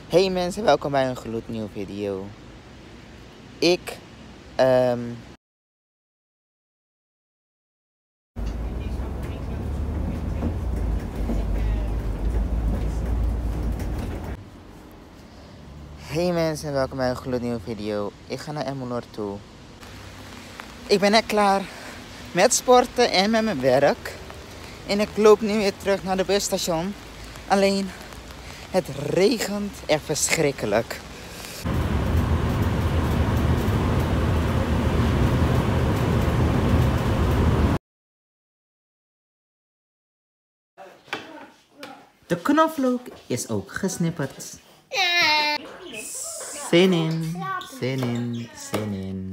Hey mensen, welkom bij een gloednieuwe video. Hey mensen, welkom bij een gloednieuwe video. Ik ga naar Emmeloord toe. Ik ben net klaar met sporten en met mijn werk. En ik loop nu weer terug naar de busstation. Alleen, het regent echt verschrikkelijk. De knoflook is ook gesnipperd. Zin in, zin in, zin in.